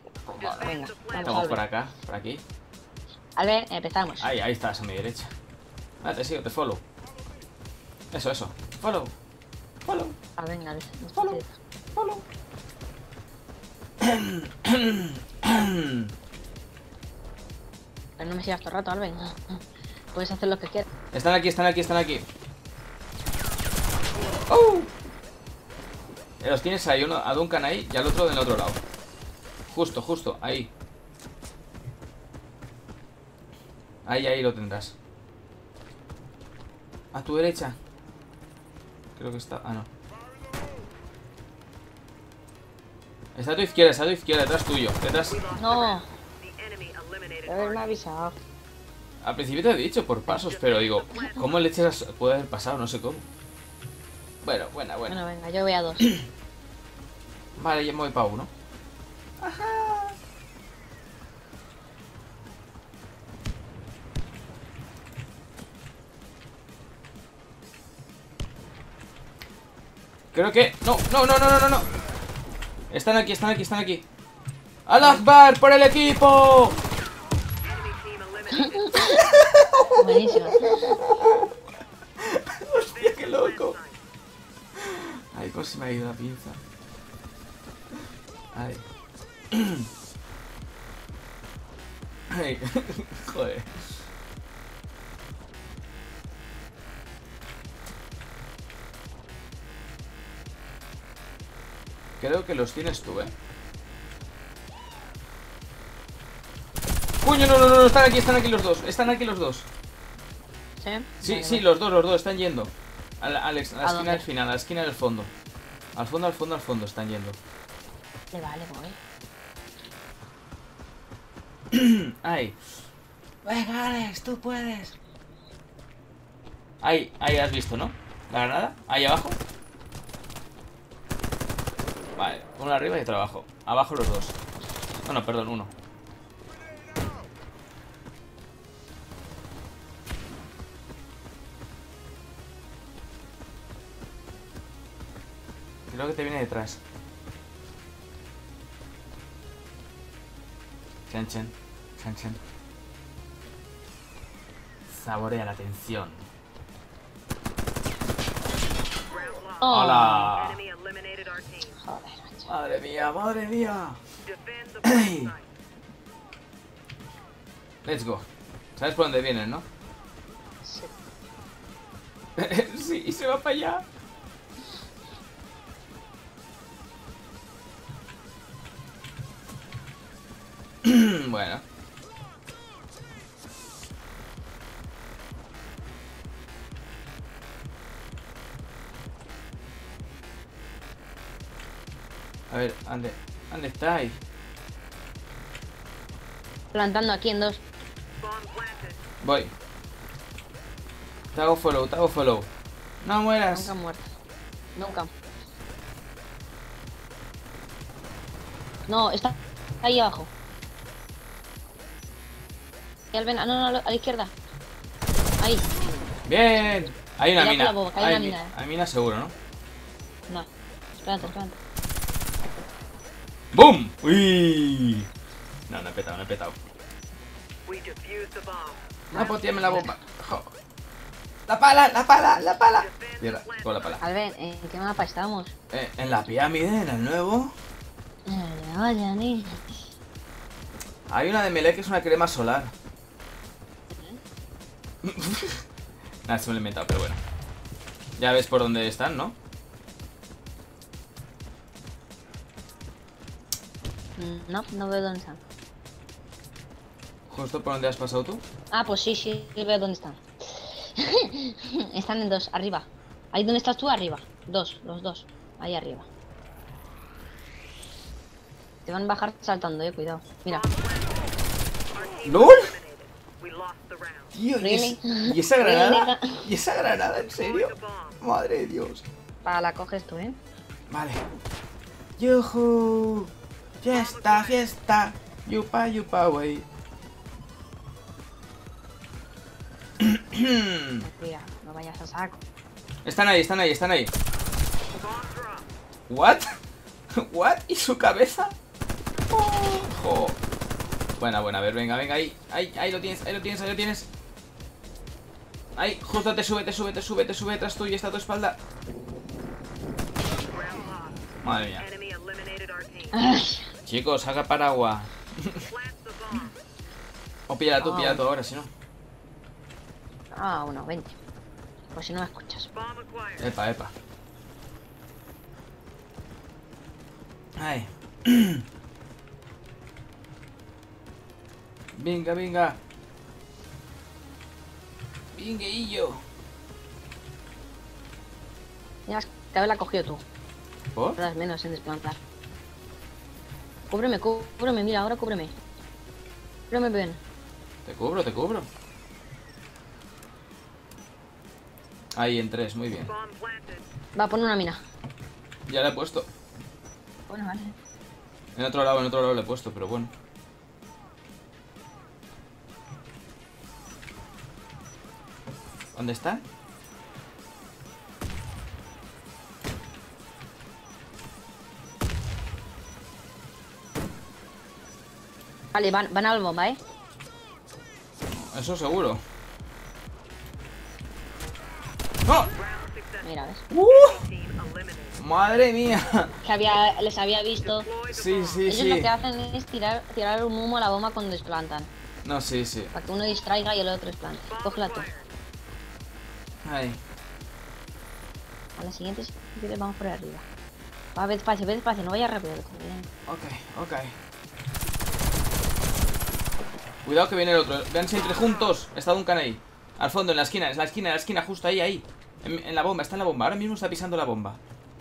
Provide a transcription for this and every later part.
Venga, Estamos por acá, por aquí. Albert, empezamos. Ahí estás a mi derecha. Ah, te sigo, te follow. Eso. Follow. Ah, venga, Follow. Pero no me sigas todo el rato, Albert. Puedes hacer lo que quieras. Están aquí. ¡Oh! Los tienes ahí, uno a Duncan ahí y al otro del otro lado. Justo, ahí. Ahí lo tendrás. A tu derecha. Creo que está... Ah, no. Está a tu izquierda, detrás tuyo. Detrás... No. Albert me ha avisado. Al principio te he dicho por pasos, pero digo, ¿cómo leches puede haber pasado? No sé cómo. Bueno. Bueno, venga, yo voy a 2. Vale, ya me voy para 1. Creo que... No. Están aquí. ¡Al Akbar por el equipo! Buenísimo. Hostia, qué loco. Ay, cómo se me ha ido la pinza. Ay. Ay, joder. Creo que los tienes tú, ¡Puño! No, están aquí los dos. ¿Sí? Sí, los dos están yendo. A la esquina del final, a la esquina del fondo. Al fondo están yendo. Vale, voy. Ay. Venga, Alex, tú puedes. Ahí has visto, ¿no? La granada, ahí abajo. Vale, uno arriba y otro abajo. Abajo los dos. No, perdón, uno. Creo que te viene detrás. Chan. Saborea la tensión. Oh. ¡Hola! Joder, macho. Madre mía. Ay. Let's go. ¿Sabes por dónde vienen, no? Sí. Sí, se va para allá. Bueno. A ver, ¿dónde estáis? Plantando aquí en 2. Voy. Te hago follow. No mueras. Nunca muerto. Nunca. No, está ahí abajo. Y Albert, no, a la izquierda. Ahí. Bien. Hay una Cuidado con mina. la boca, hay una mina. Hay mina seguro, ¿no? No. Espérate. ¡Bum! ¡Uy! No he petado. No, poteame la bomba. Jo. ¡La pala! Mierda, con la pala. Albert, ¿en qué mapa estamos? En la pirámide, en el nuevo. Vaya, ni. Hay una de melee que es una crema solar. Nada, se me lo he inventado, pero bueno. Ya ves por dónde están, ¿no? No veo dónde están. ¿Justo por dónde has pasado tú? Ah, pues sí, veo dónde están. Están en 2, arriba. Ahí donde estás tú, arriba. Los dos. Ahí arriba. Te van a bajar saltando, cuidado. Mira. ¡LOL! Tío, Really? ¿y esa granada? ¿Y esa granada? ¿En serio? Madre de Dios. La coges tú, Vale. ¡Yuhu! Fiesta. Yupa, wey. Mira, no vayas a saco. Están ahí. ¿What? ¿What? ¿Y su cabeza? Oh, Buena, buena. A ver, venga, venga, ahí. Ahí lo tienes, ahí lo tienes, ahí lo tienes. Ahí, justo te sube detrás tuyo, está a tu espalda. Madre mía. Ay, Chicos, haga paraguas. O píllala tú ahora, si no. bueno, 20. Pues si no me escuchas. Epa, epa. Ay. Venga, venga. Vingueillo. Mira, que la cogido tú. ¿Por? Tardas menos en desplantar. Cúbreme, cúbreme, mira, ahora cúbreme. Cúbreme bien. Te cubro, te cubro. Ahí en 3, muy bien. Va, pon una mina. Ya la he puesto. Bueno, vale. En otro lado le he puesto, pero bueno. ¿Dónde está? Vale, van a la bomba, ¿eh? Eso seguro. ¡No! Mira, ¿ves? ¡Madre mía! Que les había visto. Sí, sí, Ellos lo sí. que hacen es tirar un humo a la bomba cuando desplantan. No, sí, sí. Para que uno distraiga y el otro desplante. Cógela tú. Ay. A la siguiente, si quieres, vamos por arriba. Va, ve despacio, no vayas rápido. Bien. Ok, ok. Cuidado que viene el otro. Véanse entre juntos. Está Duncan ahí. Al fondo, en la esquina, justo ahí, ahí. En la bomba, está en la bomba. Ahora mismo está pisando la bomba.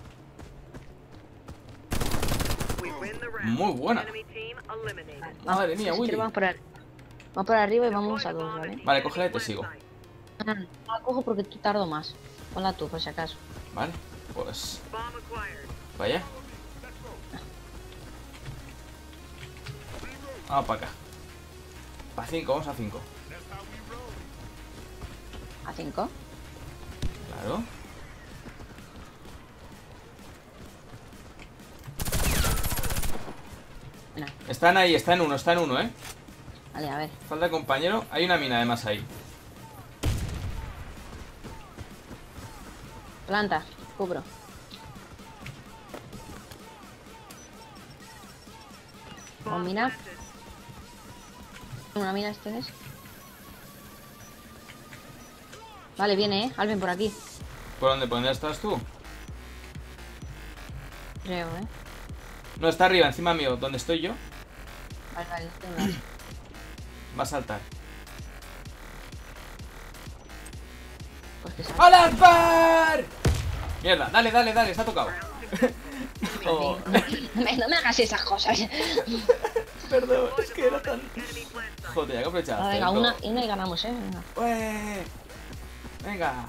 Muy buena. Madre mía, Si Willy. quieres, vamos por arriba y vamos a dos, ¿vale? Vale, cógela y te sigo. No la cojo porque tú tardo más. Ponla tú, por si acaso. Vale, pues. Vaya. Vamos para acá. Para 5, vamos a 5. A 5. Claro. Bueno, Están ahí, está en uno, eh. vale, a ver. Falta compañero. Hay una mina además ahí. Planta, cubro. Con mina. Una mina este es. Vale, viene, Alvin, por aquí. ¿Por dónde? ¿Por dónde estás tú? Creo, No, está arriba, encima mío. ¿Dónde estoy yo? Vale, vale, tengo. Va a saltar. Pues que sale. ¡Al Akbar! Mierda, dale, dale, dale, está tocado. Oh, No me hagas esas cosas. perdón, es que era tan... Joder, hay que aprovechar. Ah, venga, una y ganamos, venga. ¡Ué! Venga.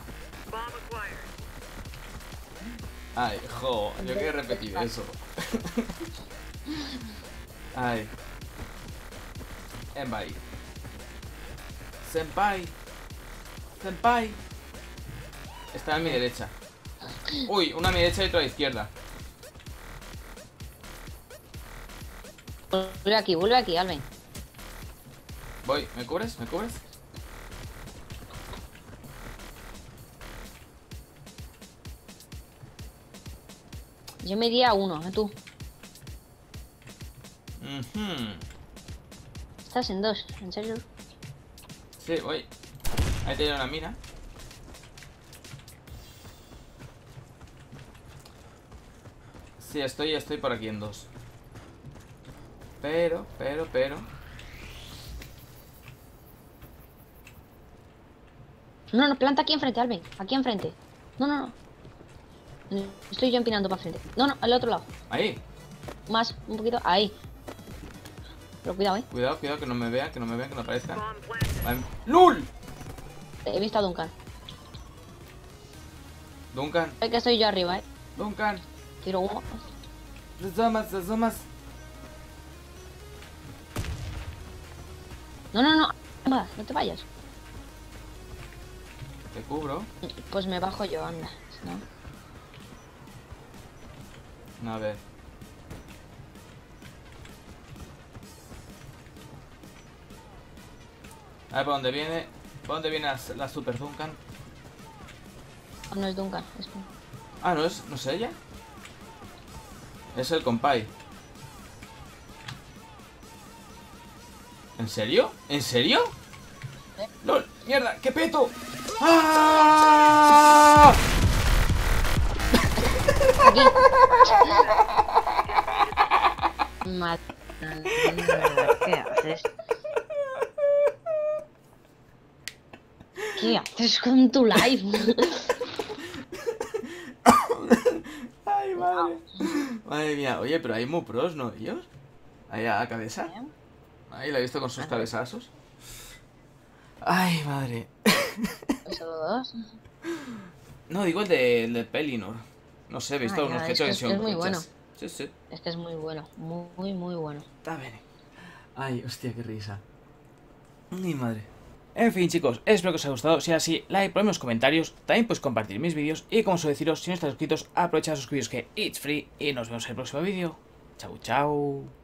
Ay, jo, yo quiero repetir eso. Ay. Senpai. Senpai. Senpai. Está a mi derecha. Uy, una a mi derecha y otra a la izquierda. Vuelve aquí, Alvin. Voy, ¿me cubres? ¿Me cubres? Yo me iría a uno, tú. Estás en 2, ¿en serio? Sí, voy. Ahí tiene una mina. Sí, estoy por aquí en 2. Pero. No, planta aquí enfrente, Alvin. Aquí enfrente. No. Estoy yo empinando para frente. No, al otro lado. Ahí. Más, un poquito. Ahí. Pero cuidado, Cuidado, que no me vean, que no aparezcan. Vale. ¡Lul! He visto a Duncan. Duncan, Es que estoy yo arriba, Duncan. Tiro humo. Te asomas. No. Anda, no te vayas. Te cubro. Pues me bajo yo, anda. ¿No? A ver. A ver por dónde viene. ¿Por dónde viene la Super Duncan? No es Duncan, es... Ah, ¿no es ella? Es el compay. ¿En serio? ¿En serio? ¡Lol! ¡Mierda! ¡Qué peto! ¡Ah! Aquí. ¿Qué haces? ¿Qué haces con tu live? Ay, madre. Madre mía. Oye, pero hay muy pros, ¿no? ¿Ellos? Ahí a la cabeza. Ahí la he visto con sus cabezazos. Ay, madre. ¿Solo dos? No, digo el de Pellinor. No sé, he visto un ya, objeto de es muy bueno. Sí, sí. Es que es muy bueno. Muy, muy bueno. Está bien. Ay, hostia, qué risa. Mi madre. En fin, chicos, espero que os haya gustado. Si es así, like, ponedme en los comentarios. También podéis compartir mis vídeos. Y como suelo deciros, si no estáis suscritos, aprovechad a suscribiros que it's free. Y nos vemos en el próximo vídeo. Chau, chau.